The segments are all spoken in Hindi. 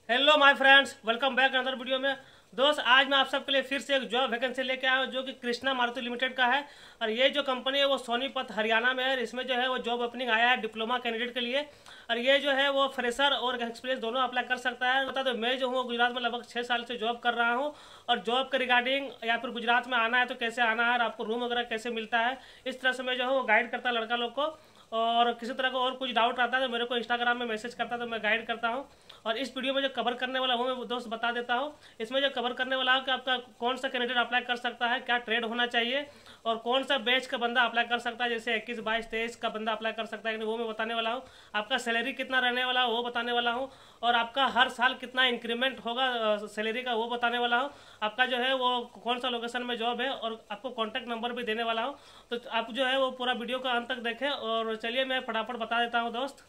Hello my friends, welcome back another video में। दोस्त, आज मैं आप सबके लिए फिर से एक जॉब वैकेंसी लेके आया हूँ जो कि कृष्णा मारुति लिमिटेड का है। और ये जो कंपनी है वो सोनीपत हरियाणा में है। इसमें जो है वो जॉब ओपनिंग आया है डिप्लोमा कैंडिडेट के लिए। और ये जो है वो फ्रेशर और एक्सपीरियंस दोनों अप्लाई कर सकता है। बता दो, मैं जो हूँ गुजरात में लगभग 6 साल से जॉब कर रहा हूँ। और जॉब के रिगार्डिंग या फिर गुजरात में आना है तो कैसे आना है और आपको रूम वगैरह कैसे मिलता है, इस तरह से मैं जो है वो गाइड करता लड़का लोग को। और किसी तरह का और कुछ डाउट आता है तो मेरे को इंस्टाग्राम में मैसेज करता है तो मैं गाइड करता हूँ। और इस वीडियो में जो कवर करने वाला हूँ मैं दोस्त बता देता हूँ। इसमें जो कवर करने वाला है कि आपका कौन सा कैंडिडेट अप्लाई कर सकता है, क्या ट्रेड होना चाहिए और कौन सा बैच का बंदा अप्लाई कर सकता है, जैसे 21, 22, 23 का बंदा अप्लाई कर सकता है कि नहीं, वो मैं बताने वाला हूँ। आपका सैलरी कितना रहने वाला है वो बताने वाला हूँ। और आपका हर साल कितना इंक्रीमेंट होगा सैलरी का वो बताने वाला हूँ। आपका जो है वो कौन सा लोकेशन में जॉब है और आपको कॉन्टैक्ट नंबर भी देने वाला हूँ। तो आप जो है वो पूरा वीडियो का अंत तक देखें। और चलिए मैं फटाफट बता देता हूँ दोस्त।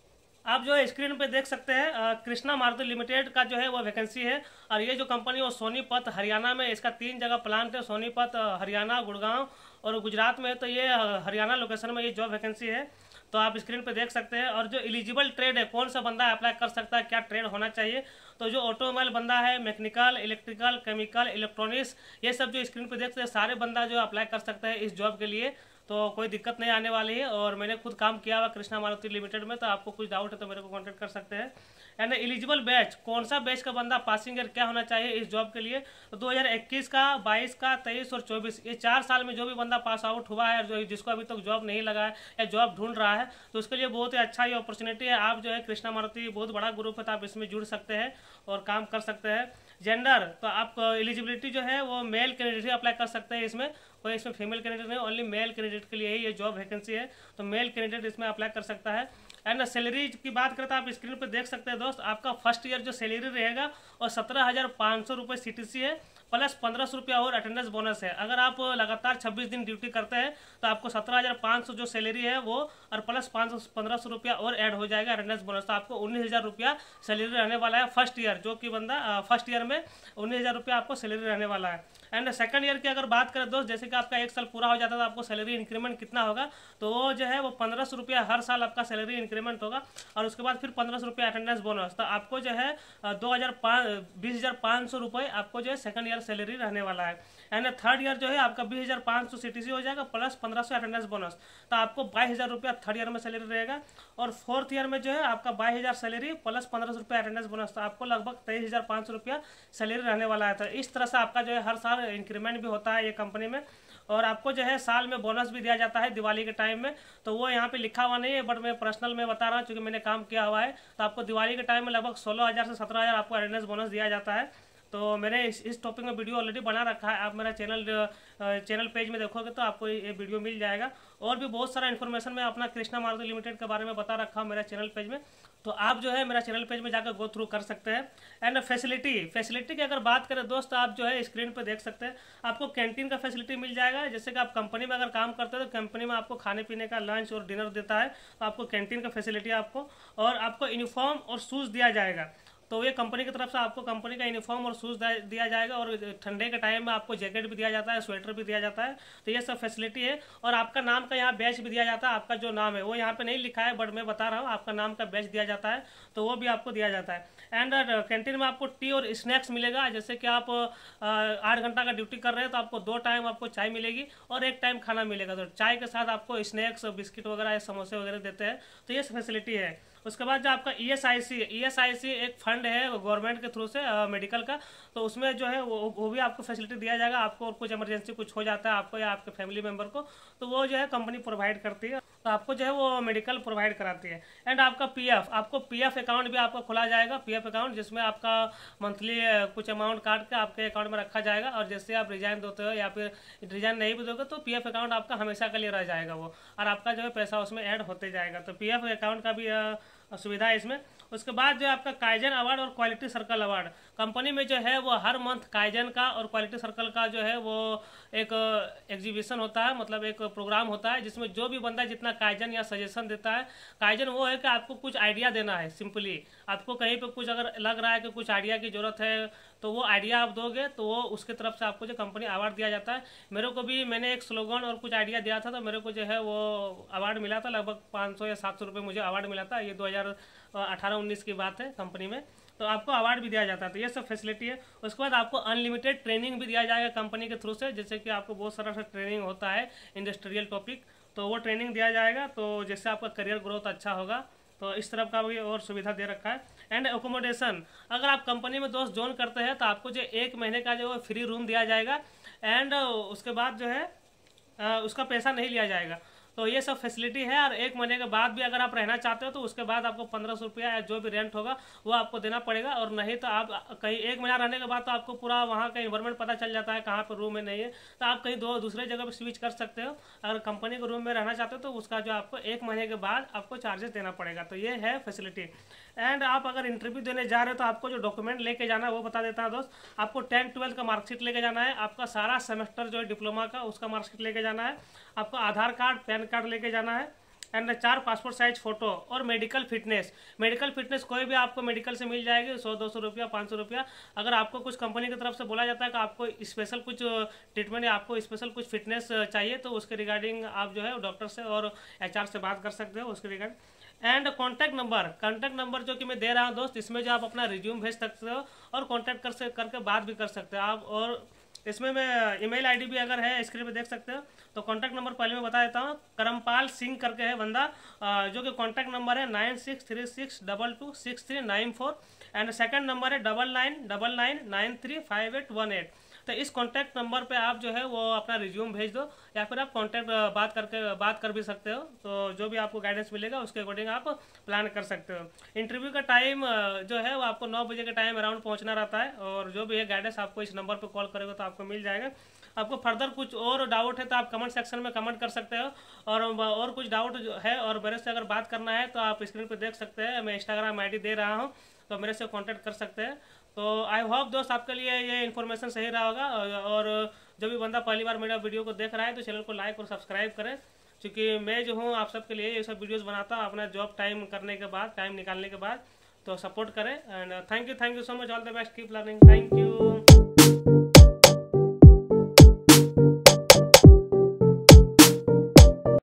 आप जो है स्क्रीन पे देख सकते हैं कृष्णा मारुति लिमिटेड का जो है वो वैकेंसी है। और ये जो कंपनी वो सोनीपत हरियाणा में, इसका 3 जगह प्लांट है, सोनीपत, हरियाणा, गुड़गांव और गुजरात में। तो ये हरियाणा लोकेशन में ये जॉब वैकेंसी है। तो आप स्क्रीन पे देख सकते हैं। और जो एलिजिबल ट्रेड है, कौन सा बंदा अप्लाई कर सकता है, क्या ट्रेड होना चाहिए, तो जो ऑटोमोबाइल बंदा है, मैकेनिकल, इलेक्ट्रिकल, केमिकल, इलेक्ट्रॉनिक्स, ये सब जो स्क्रीन पे देखते हैं सारे बंदा जो अप्लाई कर सकते हैं इस जॉब के लिए। तो कोई दिक्कत नहीं आने वाली है। और मैंने खुद काम किया हुआ कृष्णा मारुति लिमिटेड में, तो आपको कुछ डाउट है तो मेरे को कांटेक्ट कर सकते हैं। एंड एलिजिबल बैच, कौन सा बैच का बंदा, पासिंग ईयर क्या होना चाहिए इस जॉब के लिए, तो 2021 का, 22 का, 23 और 24, ये 4 साल में जो भी बंदा पास आउट हुआ है और जो जिसको अभी तक जॉब नहीं लगा है या जॉब ढूंढ रहा है, तो उसके लिए बहुत ही अच्छा ये अपॉर्चुनिटी है। आप जो है कृष्णा मारुति बहुत बड़ा ग्रुप है तो आप इसमें जुड़ सकते हैं और काम कर सकते हैं। जेंडर, तो आप एलिजिबिलिटी जो है वो मेल कैंडिडेट ही अप्लाई कर सकते हैं इसमें, कोई इसमें फीमेल कैंडिडेट नहीं, ओनली मेल कैंडिडेट के लिए ही ये जॉब वैकेंसी है। तो मेल कैंडिडेट इसमें अप्लाई कर सकता है। एंड सैलरी की बात करते हैं, आप स्क्रीन पर देख सकते हैं दोस्त, आपका फर्स्ट ईयर जो सैलरी रहेगा और 17,500 रुपये CTC है, प्लस 1500 रुपया और अटेंडेंस बोनस है। अगर आप लगातार 26 दिन ड्यूटी करते हैं तो आपको 17,500 जो सैलरी है वो और प्लस 1500 रुपया और ऐड हो जाएगा अटेंडेंस बोनस। तो आपको 19,000 रुपया सैलरी रहने वाला है फर्स्ट ईयर, जो कि बंदा फर्स्ट ईयर में 19,000 रुपया आपको सैलरी रहने वाला है। एंड सेकंड ईयर की अगर बात करें दोस्त, जैसे कि आपका 1 साल पूरा हो जाता है तो आपको सैलरी इंक्रीमेंट कितना होगा, तो वो जो है वो 1500 रुपया हर साल आपका सैलरी इंक्रीमेंट होगा। और उसके बाद फिर 1500 रुपया अटेंडेंस बोनस। तो आपको जो है 20,500 रुपये आपको जो है सेकंड ईयर सैलरी रहने वाला है। एंड थर्ड ईयर जो है आपका 20,500 CTC हो जाएगा, प्लस 1500 अटेंडेंस बोनस। तो आपको 22,000 रुपया थर्ड ईयर में सैलरी रहेगा। और फोर्थ ईयर में जो है आपका 22,000 सैलरी प्लस 1500 रुपया अटेंडेंस बोनस। तो आपको लगभग 23,500 रुपया सैलरी रहने वाला है। तो इस तरह से आपका जो है हर साल इंक्रीमेंट भी होता है ये कंपनी में। और आपको जो है साल में बोनस भी दिया जाता है दिवाली के टाइम में। तो वो यहाँ पे लिखा हुआ नहीं है, बट मैं पर्सनल में बता रहा हूँ क्योंकि मैंने काम किया हुआ है। तो आपको दिवाली के टाइम में लगभग 16,000 से 17,000 आपको अटेंडेंस बोनस दिया जाता है। तो मैंने इस टॉपिक में वीडियो ऑलरेडी बना रखा है, आप मेरा चैनल पेज में देखोगे तो आपको ये वीडियो मिल जाएगा। और भी बहुत सारा इन्फॉर्मेशन मैं अपना कृष्णा मारुति लिमिटेड के बारे में बता रखा हूँ मेरा चैनल पेज में, तो आप जो है मेरा चैनल पेज में जाकर गो थ्रू कर सकते हैं। एंड फैसिलिटी की अगर बात करें दोस्त, आप जो है स्क्रीन पे देख सकते हैं, आपको कैंटीन का फैसिलिटी मिल जाएगा। जैसे कि आप कंपनी में अगर काम करते हैं तो कंपनी में आपको खाने पीने का लंच और डिनर देता है, तो आपको कैंटीन का फैसिलिटी आपको, और आपको यूनिफॉर्म और शूज़ दिया जाएगा। तो ये कंपनी की तरफ से आपको कंपनी का यूनिफॉर्म और शूज़ दिया जाएगा। और ठंडे के टाइम में आपको जैकेट भी दिया जाता है, स्वेटर भी दिया जाता है। तो ये सब फैसिलिटी है। और आपका नाम का यहाँ बैच भी दिया जाता है। आपका जो नाम है वो यहाँ पे नहीं लिखा है, बट मैं बता रहा हूँ, आपका नाम का बैच दिया जाता है, तो वो भी आपको दिया जाता है। एंड कैंटीन में आपको टी और स्नैक्स मिलेगा। जैसे कि आप 8 घंटा का ड्यूटी कर रहे हैं तो आपको 2 टाइम आपको चाय मिलेगी और 1 टाइम खाना मिलेगा। तो चाय के साथ आपको स्नैक्स, बिस्किट वगैरह, समोसे वगैरह देते हैं। तो ये फैसिलिटी है। उसके बाद जो आपका ESIC एक फंड है गवर्नमेंट के थ्रू से मेडिकल का, तो उसमें जो है वो भी आपको फैसिलिटी दिया जाएगा। आपको और कुछ इमरजेंसी कुछ हो जाता है आपको या आपके फैमिली मेम्बर को, तो वो जो है कंपनी प्रोवाइड करती है, तो आपको जो है वो मेडिकल प्रोवाइड कराती है। एंड आपका आपको PF अकाउंट भी आपको खोला जाएगा, PF अकाउंट, जिसमें आपका मंथली कुछ अमाउंट काट के आपके अकाउंट में रखा जाएगा। और जैसे आप रिजाइन देते हो या फिर रिजाइन नहीं भी दोगे तो PF अकाउंट आपका हमेशा के लिए रह जाएगा वो, और आपका जो है पैसा उसमें ऐड होते जाएगा। तो PF अकाउंट का भी सुविधा है इसमें। उसके बाद जो आपका काइजन अवार्ड और क्वालिटी सर्कल अवार्ड, कंपनी में जो है वो हर मंथ काइजन का और क्वालिटी सर्कल का जो है वो एक एग्जीबिशन होता है, मतलब एक प्रोग्राम होता है, जिसमें जो भी बंदा जितना काइजन या सजेशन देता है। काइजन वो है कि आपको कुछ आइडिया देना है, सिंपली आपको कहीं पे कुछ अगर लग रहा है कि कुछ आइडिया की जरूरत है तो वो आइडिया आप दोगे तो वो उसके तरफ से आपको जो कंपनी अवार्ड दिया जाता है। मेरे को भी, मैंने एक स्लोगन और कुछ आइडिया दिया था तो मेरे को जो है वो अवार्ड मिला था, लगभग 500 या 700 रुपये मुझे अवार्ड मिला था। ये 2018-19 की बात है कंपनी में। तो आपको अवार्ड भी दिया जाता है। तो ये सब फैसिलिटी है। उसके बाद आपको अनलिमिटेड ट्रेनिंग भी दिया जाएगा कंपनी के थ्रू से, जैसे कि आपको बहुत सारा ट्रेनिंग होता है इंडस्ट्रियल टॉपिक, तो वो ट्रेनिंग दिया जाएगा, तो जिससे आपका करियर ग्रोथ अच्छा होगा। तो इस तरफ का भी और सुविधा दे रखा है। एंड एकोमोडेशन, अगर आप कंपनी में दोस्त ज्वाइन करते हैं तो आपको जो 1 महीने का जो फ्री रूम दिया जाएगा, एंड उसके बाद जो है उसका पैसा नहीं लिया जाएगा। तो ये सब फैसिलिटी है। और 1 महीने के बाद भी अगर आप रहना चाहते हो तो उसके बाद आपको 1500 रुपया या जो भी रेंट होगा वो आपको देना पड़ेगा। और नहीं तो आप कहीं 1 महीना रहने के बाद तो आपको पूरा वहाँ का इन्वायरमेंट पता चल जाता है कहाँ पर रूम है नहीं है, तो आप कहीं दूसरे जगह पर स्विच कर सकते हो। अगर कंपनी के रूम में रहना चाहते हो तो उसका जो आपको 1 महीने के बाद आपको चार्जेस देना पड़ेगा। तो ये है फैसिलिटी। एंड आप अगर इंटरव्यू देने जा रहे हो तो आपको जो डॉक्यूमेंट लेके जाना है वो बता देता है दोस्त। आपको 10-12 का मार्कशीट लेके जाना है, आपका सारा सेमेस्टर जो है डिप्लोमा का उसका मार्कशीट लेके जाना है, आपको आधार कार्ड पैन कार्ड लेके जाना है, एंड 4 पासपोर्ट साइज फोटो, और मेडिकल फिटनेस कोई भी आपको मेडिकल से मिल जाएगी, 100-200 रुपया 500 रुपया। अगर आपको कुछ कंपनी की तरफ से बोला जाता है कि आपको स्पेशल कुछ ट्रीटमेंट या आपको स्पेशल कुछ फिटनेस चाहिए तो उसके रिगार्डिंग आप जो है डॉक्टर से और HR से बात कर सकते हो उसके रिगार्डिंग। एंड कॉन्टैक्ट नंबर जो कि मैं दे रहा हूँ दोस्त, इसमें जो आप अपना रिज्यूम भेज सकते हो और कॉन्टैक्ट करके बात भी कर सकते हो आप। और इसमें मैं ईमेल आईडी भी अगर है स्क्रीन पे देख सकते हो। तो कॉन्टैक्ट नंबर पहले मैं बता देता हूँ। करमपाल सिंह करके है बंदा, जो कि कॉन्टैक्ट नंबर है 9636226394, एंड सेकंड नंबर है 9999935818। तो इस कॉन्टैक्ट नंबर पे आप जो है वो अपना रिज्यूम भेज दो, या फिर आप कॉन्टैक्ट बात कर भी सकते हो। तो जो भी आपको गाइडेंस मिलेगा उसके अकॉर्डिंग आप प्लान कर सकते हो। इंटरव्यू का टाइम जो है वो आपको 9 बजे के टाइम अराउंड पहुंचना रहता है, और जो भी है गाइडेंस आपको इस नंबर पर कॉल करेगा तो आपको मिल जाएगा। आपको फर्दर कुछ और डाउट है तो आप कमेंट सेक्शन में कमेंट कर सकते हो, और कुछ डाउट है और मेरे से अगर बात करना है तो आप स्क्रीन पर देख सकते हैं, मैं इंस्टाग्राम ID दे रहा हूँ, तो मेरे से कांटेक्ट कर सकते हैं। तो आई होप दोस्त आपके लिए ये इन्फॉर्मेशन सही रहा होगा। और जो भी बंदा पहली बार मेरा वीडियो को देख रहा है तो चैनल को लाइक और सब्सक्राइब करें, क्योंकि मैं जो हूँ आप सबके लिए ये सब वीडियोस बनाता हूँ अपना जॉब टाइम करने के बाद, टाइम निकालने के बाद। तो सपोर्ट करें। And thank you so much, all the best, keep learning, thank you.